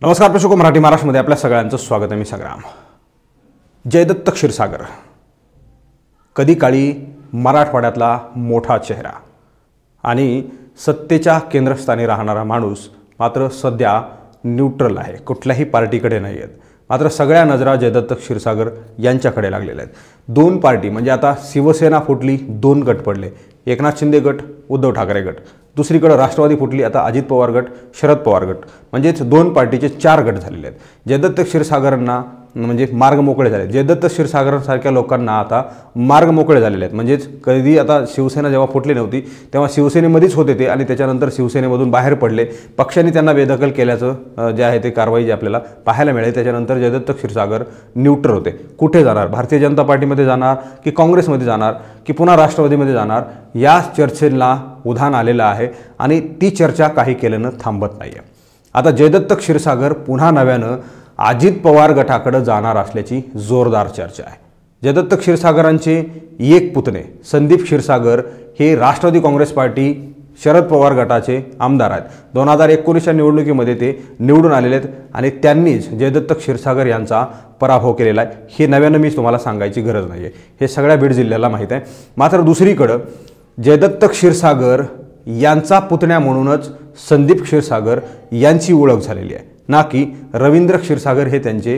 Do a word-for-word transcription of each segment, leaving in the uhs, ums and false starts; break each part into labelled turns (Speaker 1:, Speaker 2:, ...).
Speaker 1: नमस्कार प्रेक्षक, मराठी महाराष्ट्रामध्ये आपल्या सगळ्यांचं स्वागत आहे. मी संग्राम. जयदत्त क्षीरसागर कधी काळी मराठवाड्यातला मोठा चेहरा आणि सत्तेच्या केंद्रस्थानी राहणारा माणूस मात्र सध्या न्यूट्रल आहे, कुठल्याही पार्टीकडे नाही आहेत. मात्र सगळ्या नजरा जयदत्त क्षीरसागर यांच्याकडे लागलेल्या आहेत. दोन पार्टी म्हणजे आता शिवसेना फुटली, दोन गट पडले, एकनाथ शिंदे गट, उद्धव ठाकरे गट. दुसरीकडे राष्ट्रवादी फुटली, आता अजित पवार गट, शरद पवार गट, म्हणजेच दोन पार्टीचे चार गट झालेले आहेत. जयदत्त क्षीरसागरांना म्हणजे मार्ग मोकळे झाले. जयदत्त क्षीरसागरांसारख्या लोकांना आता मार्ग मोकळे झालेले आहेत. म्हणजेच कधी आता शिवसेना जेव्हा फुटली नव्हती तेव्हा शिवसेनेमध्येच होते ते आणि त्याच्यानंतर शिवसेनेमधून बाहेर पडले. पक्षाने त्यांना बेदखल केल्याचं जे आहे ते कारवाई जी आपल्याला पाहायला मिळेल. त्याच्यानंतर जयदत्त क्षीरसागर न्यूट्रल होते. कुठे जाणार, भारतीय जनता पार्टीमध्ये जाणार की काँग्रेसमध्ये जाणार की पुन्हा राष्ट्रवादीमध्ये जाणार, या चर्चेला उधाण आलेलं आहे आणि ती चर्चा काही केल्यानं थांबत नाही आहे. आता जयदत्त क्षीरसागर पुन्हा नव्यानं अजित पवार गटाकडे जाणार असल्याची जोरदार चर्चा आहे. जयदत्त क्षीरसागरांचे एक पुतणे संदीप क्षीरसागर हे राष्ट्रवादी काँग्रेस पार्टी शरद पवार गटाचे आमदार आहेत. दोन हजार एकोणीसच्या निवडणुकीमध्ये ते निवडून आलेले आहेत आणि त्यांनीच जयदत्त क्षीरसागर यांचा पराभव केलेला आहे. हे नव्यानं मी तुम्हाला सांगायची गरज नाही आहे, हे सगळ्या बीड जिल्ह्याला माहीत आहे. मात्र दुसरीकडं जयदत्त क्षीरसागर यांचा पुतण्या म्हणूनच संदीप क्षीरसागर यांची ओळख झालेली आहे, ना की रवींद्र क्षीरसागर हे त्यांचे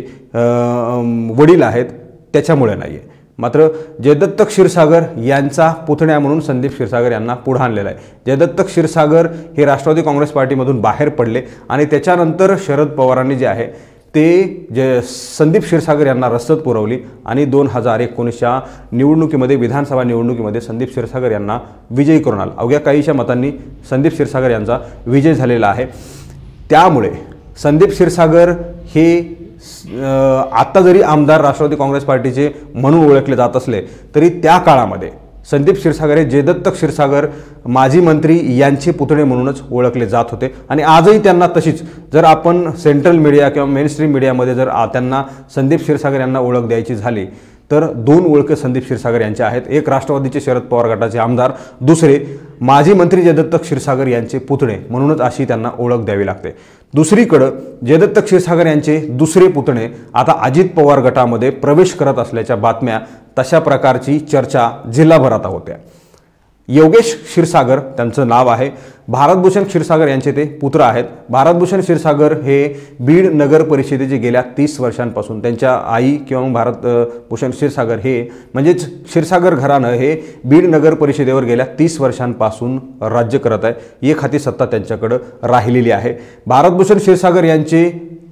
Speaker 1: वडील आहेत त्याच्यामुळे नाही आहे. मात्र जयदत्त क्षीरसागर यांचा पुतण्या म्हणून संदीप क्षीरसागर यांना पुढे आणलेला आहे. जयदत्त क्षीरसागर हे राष्ट्रवादी काँग्रेस पार्टीमधून बाहेर पडले आणि त्याच्यानंतर शरद पवारांनी जे आहे ते जे संदीप क्षीरसागर यांना रसद पुरवली आणि दोन हजार एकोणीसच्या निवडणुकीमध्ये विधानसभा निवडणुकीमध्ये संदीप क्षीरसागर यांना विजयी करून आला. अवघ्या काहीशा मतांनी संदीप क्षीरसागर यांचा विजय झालेला आहे. त्यामुळे संदीप क्षीरसागर हे आता जरी आमदार राष्ट्रवादी काँग्रेस पार्टीचे म्हणून ओळखले जात असले तरी त्या काळामध्ये संदीप क्षीरसागर हे जयदत्त क्षीरसागर माजी मंत्री यांचे पुतणे म्हणूनच ओळखले जात होते आणि आजही त्यांना तशीच, जर आपण सेंट्रल मीडिया किंवा मेनस्ट्रीम मीडियामध्ये जर त्यांना संदीप क्षीरसागर यांना ओळख द्यायची झाली तर दोन ओळख संदीप क्षीरसागर यांच्या आहेत. एक राष्ट्रवादीचे शरद पवार गटाचे आमदार, दुसरे माजी मंत्री जयदत्त क्षीरसागर यांचे पुतणे म्हणूनच अशी त्यांना ओळख द्यावी लागते. दुसरीकडं जयदत्त क्षीरसागर यांचे दुसरे पुतणे आता अजित पवार गटामध्ये प्रवेश करत असल्याच्या बातम्या, तशा प्रकारची चर्चा जिल्हाभरात होत्या. योगेश क्षीरसागर त्यांचं नाव आहे. भारतभूषण क्षीरसागर यांचे ते पुत्र आहेत. भारतभूषण क्षीरसागर हे बीड नगर परिषदेचे गेल्या तीस वर्षांपासून त्यांच्या आई किंवा भारतभूषण क्षीरसागर हे म्हणजेच क्षीरसागर घराणं हे बीड नगर परिषदेवर गेल्या तीस वर्षांपासून राज्य करत आहे. एक हाती सत्ता त्यांच्याकडं राहिलेली आहे. भारतभूषण क्षीरसागर यांचे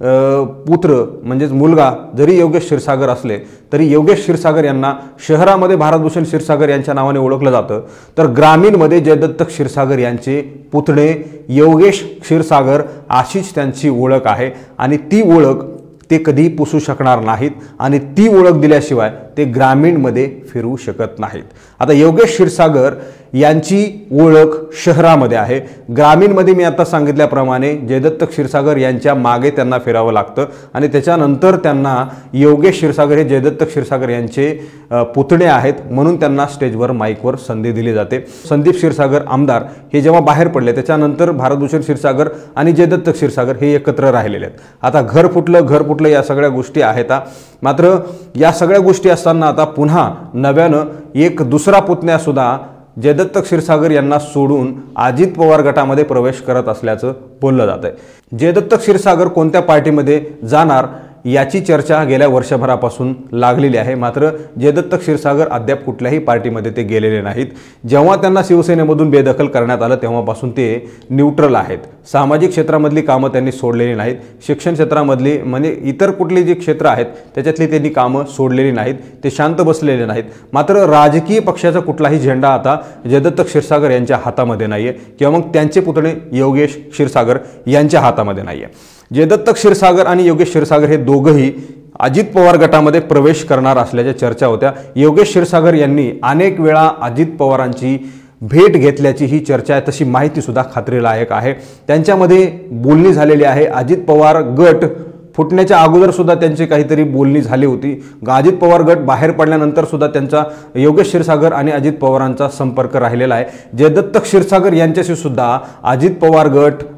Speaker 1: पुत्र म्हणजेच मुलगा जरी योगेश क्षीरसागर असले तरी योगेश क्षीरसागर यांना शहरामध्ये भारतभूषण क्षीरसागर यांच्या नावाने ओळखलं जातं, तर ग्रामीणमध्ये जयदत्त क्षीरसागर यांचे पुतणे योगेश क्षीरसागर अशीच त्यांची ओळख आहे आणि ती ओळख ते कधी पुसू शकणार नाहीत आणि ती ओळख दिल्याशिवाय ते ग्रामीणमध्ये फिरू शकत नाहीत. आता योगेश क्षीरसागर यांची ओळख शहरामध्ये आहे. ग्रामीणमध्ये मी आता सांगितल्याप्रमाणे जयदत्त क्षीरसागर यांच्या मागे त्यांना फिरावं लागतं आणि त्याच्यानंतर त्यांना योगेश क्षीरसागर हे जयदत्त क्षीरसागर यांचे पुतणे आहेत म्हणून त्यांना स्टेजवर माईकवर संधी दिली जाते. संदीप क्षीरसागर आमदार हे जेव्हा बाहेर पडले त्याच्यानंतर भारतभूषण क्षीरसागर आणि जयदत्त क्षीरसागर हे एकत्र राहिलेले आहेत. आता घर फुटलं घर फुटलं या सगळ्या गोष्टी आहेत. मात्र या सगळ्या गोष्टी असताना आता पुन्हा नव्यानं एक दुसरा पुतण्यासुद्धा जयदत्त क्षीरसागर यांना सोडून अजित पवार गटामध्ये प्रवेश करत असल्याचं बोललं जात आहे. जयदत्त क्षीरसागर कोणत्या पार्टीमध्ये जाणार याची चर्चा गेल्या वर्षभरापासून लागलेली आहे. मात्र जयदत्त क्षीरसागर अद्याप कुठल्याही पार्टीमध्ये ते गेलेले नाहीत. जेव्हा त्यांना शिवसेनेमधून बेदखल करण्यात आलं तेव्हापासून ते न्यूट्रल आहेत. सामाजिक क्षेत्रामधली कामं त्यांनी सोडलेली नाहीत. शिक्षण क्षेत्रामधली म्हणजे इतर कुठली जी क्षेत्र आहेत त्याच्यातली त्यांनी कामं सोडलेली नाहीत. ते शांत बसलेले नाहीत. मात्र राजकीय पक्षाचा कुठलाही झेंडा आता जयदत्त क्षीरसागर यांच्या हातामध्ये नाही आहे किंवा मग त्यांचे पुतणे योगेश क्षीरसागर यांच्या हातामध्ये नाही आहे. जयदत्त क्षीरसागर आणि योगेश क्षीरसागर हे दोघंही अजित पवार गटामध्ये प्रवेश करणार असल्याच्या चर्चा होत्या. योगेश क्षीरसागर यांनी अनेक वेळा अजित पवारांची भेट घेतल्याची ही चर्चा आहे, तशी माहितीसुद्धा खात्रीलायक आहे. त्यांच्यामध्ये बोलणी झालेली आहे. अजित पवार गट फुटण्याच्या अगोदर सुद्धा त्यांची काहीतरी बोलणी झाली होती. अजित पवार गट बाहेर पडल्यानंतर सुद्धा त्यांचा योगेश क्षीरसागर आणि अजित पवारांचा संपर्क राहिलेला आहे. जयदत्त क्षीरसागर यांच्याशी सुद्धा अजित पवार गट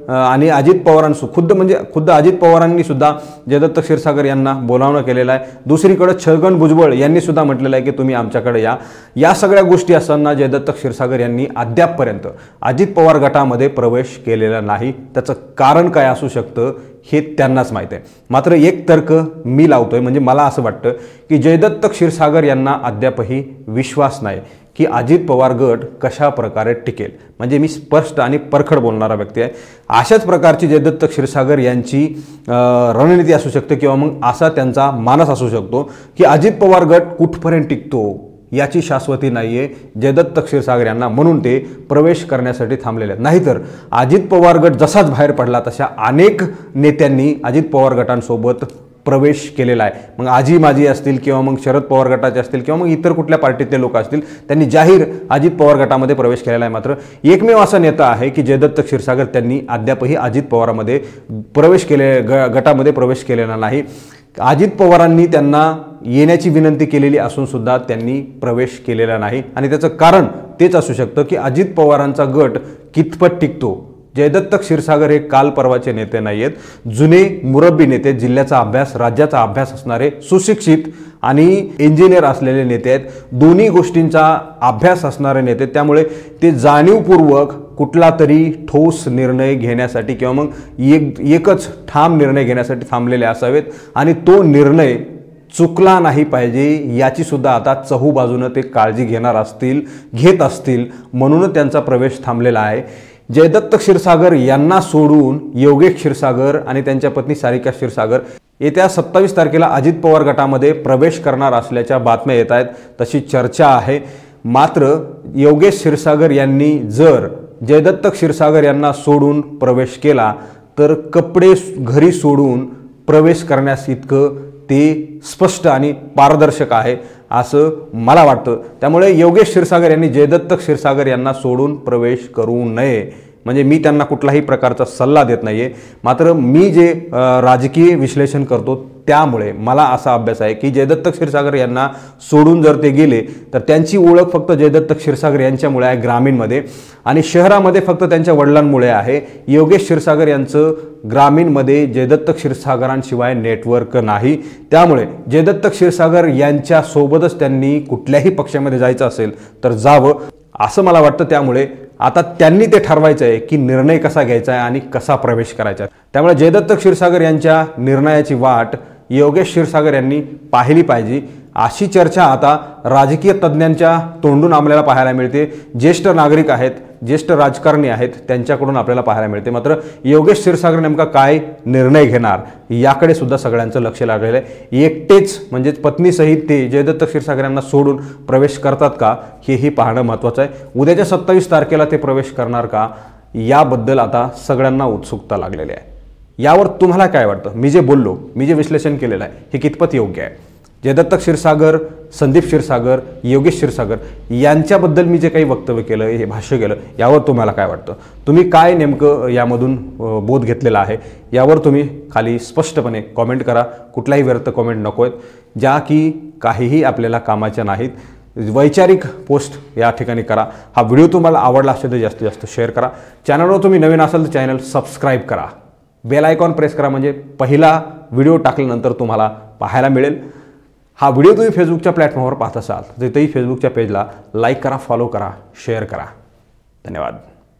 Speaker 1: आणि अजित पवारांसु खुद्द म्हणजे खुद्द अजित पवारांनी सुद्धा जयदत्त क्षीरसागर यांना बोलावणं केलेलं आहे. दुसरीकडे छगन भुजबळ यांनी सुद्धा म्हटलेलं आहे की तुम्ही आमच्याकडे या. या सगळ्या गोष्टी असताना जयदत्त क्षीरसागर यांनी अद्यापपर्यंत अजित पवार गटामध्ये प्रवेश केलेला नाही. त्याचं कारण काय असू शकतं हे त्यांनाच माहीत आहे. मात्र एक तर्क मी लावतोय, म्हणजे मला असं वाटतं की जयदत्त क्षीरसागर यांना अद्यापही विश्वास नाही की अजित पवार गट कशा प्रकारे टिकेल. म्हणजे मी स्पष्ट आणि परखड बोलणारा व्यक्ती आहे. अशाच प्रकारची जयदत्त क्षीरसागर यांची रणनीती असू शकते किंवा मग असा त्यांचा मानस असू शकतो की अजित पवार गट कुठपर्यंत टिकतो याची शाश्वती नाही आहे जयदत्त क्षीरसागर यांना, म्हणून ते प्रवेश करण्यासाठी थांबलेले आहेत. नाहीतर अजित पवार गट जसाच बाहेर पडला तशा अनेक नेत्यांनी अजित पवार गटांसोबत प्रवेश केलेला आहे. मग आजी माजी असतील किंवा मग शरद पवार गटाचे असतील किंवा मग इतर कुठल्या पार्टीतले लोक असतील, त्यांनी जाहीर अजित पवार गटामध्ये प्रवेश केलेला आहे. मात्र एकमेव असा नेता आहे की जयदत्त क्षीरसागर त्यांनी अद्यापही अजित पवारामध्ये प्रवेश केले ग गटामध्ये प्रवेश केलेला नाही. अजित पवारांनी त्यांना येण्याची विनंती केलेली असून सुद्धा त्यांनी प्रवेश केलेला नाही आणि त्याचं कारण तेच असू शकतं की अजित पवारांचा गट कितपत टिकतो. जयदत्त क्षीरसागर हे काल परवाचे नेते नाही आहेत, जुने मुरब्बी नेते, जिल्ह्याचा अभ्यास राज्याचा अभ्यास असणारे सुशिक्षित आणि इंजिनियर असलेले नेते आहेत. दोन्ही गोष्टींचा अभ्यास असणारे नेते, त्यामुळे ते जाणीवपूर्वक कुठला तरी ठोस निर्णय घेण्यासाठी किंवा मग एक एकच ठाम निर्णय घेण्यासाठी थांबलेले असावेत आणि तो निर्णय चुकला नाही पाहिजे याची सुद्धा आता चहूबाजूनं ते काळजी घेणार असतील घेत असतील म्हणून त्यांचा प्रवेश थांबलेला आहे. जयदत्त क्षीरसागर यांना सोडून योगेश क्षीरसागर आणि त्यांच्या पत्नी सारिका क्षीरसागर येत्या सत्तावीस तारखेला अजित पवार गटामध्ये प्रवेश करणार असल्याच्या बातम्या येत आहेत, तशी चर्चा आहे. मात्र योगेश क्षीरसागर यांनी जर जयदत्त क्षीरसागर यांना सोडून प्रवेश केला तर कपडे घरी सोडून प्रवेश करण्यास इतकं ते स्पष्ट आणि पारदर्शक आहे असं मला वाटतं. त्यामुळे योगेश क्षीरसागर यांनी जयदत्त क्षीरसागर यांना सोडून प्रवेश करू नये. म्हणजे मी त्यांना कुठलाही प्रकारचा सल्ला देत नाही आहे, मात्र मी जे राजकीय विश्लेषण करतो त्यामुळे मला असा अभ्यास आहे की जयदत्त क्षीरसागर यांना सोडून जर ते गेले तर त्यांची ओळख फक्त जयदत्त क्षीरसागर यांच्यामुळे आहे ग्रामीणमध्ये, आणि शहरामध्ये फक्त त्यांच्या वडिलांमुळे आहे. योगेश क्षीरसागर यांचं ग्रामीणमध्ये जयदत्त क्षीरसागरांशिवाय नेटवर्क नाही. त्यामुळे जयदत्त क्षीरसागर यांच्यासोबतच त्यांनी कुठल्याही पक्षामध्ये जायचं असेल तर जावं असं मला वाटतं. त्यामुळे आता त्यांनी ते ठरवायचं आहे की निर्णय कसा घ्यायचा आहे आणि कसा प्रवेश करायचा आहे. त्यामुळे जयदत्त क्षीरसागर यांच्या निर्णयाची वाट योगेश क्षीरसागर यांनी पाहिली पाहिजे अशी चर्चा आता राजकीय तज्ज्ञांच्या तोंडून आपल्याला पाहायला मिळते. ज्येष्ठ नागरिक आहेत, ज्येष्ठ राजकारणी आहेत, त्यांच्याकडून आपल्याला पाहायला मिळते. मात्र योगेश क्षीरसागर नेमका काय निर्णय घेणार याकडे सुद्धा सगळ्यांचं लक्ष लागलेलं आहे. एकटेच म्हणजे पत्नीसहित ते जयदत्त क्षीरसागर यांना सोडून प्रवेश करतात का हेही पाहणं महत्त्वाचं आहे. उद्याच्या सत्तावीस तारखेला ते प्रवेश करणार का याबद्दल आता सगळ्यांना उत्सुकता लागलेली आहे. यावर तुम्हाला काय वाटतं? मी जे बोललो, मी जे विश्लेषण केलेलं आहे हे कितपत योग्य आहे? जयदत्त क्षीरसागर, संदीप क्षीरसागर, योगेश क्षीरसागर यांच्याबद्दल मी जे काही वक्तव्य केलं, हे भाष्य केलं, यावर तुम्हाला काय वाटतं? तुम्ही काय नेमकं यामधून बोध घेतलेला आहे यावर तुम्ही खाली स्पष्टपणे कॉमेंट करा. कुठलाही व्यर्थ कॉमेंट नको आहेत ज्या की काहीही आपल्याला कामाच्या नाहीत. वैचारिक पोस्ट या ठिकाणी करा. हा व्हिडिओ तुम्हाला आवडला असेल तर जास्तीत जास्त शेअर करा. चॅनलवर तुम्ही नवीन असाल तर चॅनल सबस्क्राईब करा. बेल आयकॉन प्रेस करा म्हणजे पहिला व्हिडिओ टाकल्यानंतर तुम्हाला पाहायला मिळेल. हा व्हिडिओ तुम्ही फेसबुकच्या प्लॅटफॉर्मवर पाहत असाल तर तिथेही फेसबुकच्या पेजला लाईक करा, फॉलो करा, शेअर करा. धन्यवाद.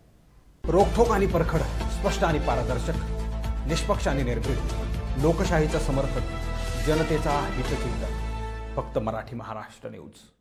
Speaker 1: रोखोक आणि परखड, स्पष्ट आणि पारदर्शक, निष्पक्ष आणि निर्भीड, लोकशाहीचा समर्थक, जनतेचा हितचिंतक, फक्त मराठी महाराष्ट्र न्यूज.